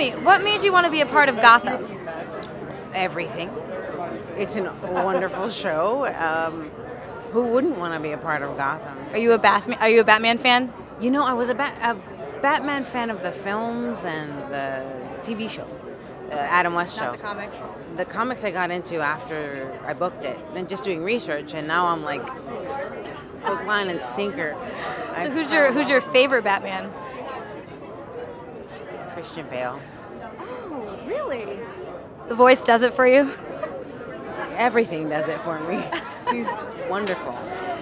me, what made you want to be a part of Gotham? Everything. It's a wonderful show. Who wouldn't want to be a part of Gotham? Are you a Batman fan? You know, I was a Batman fan of the films and the TV show, the Adam West show. Not the comics. The comics I got into after I booked it, and just doing research, and now I'm like hook, line, and sinker. So who's your favorite Batman? Christian Bale. Oh, really? The voice does it for you? Everything does it for me. He's wonderful.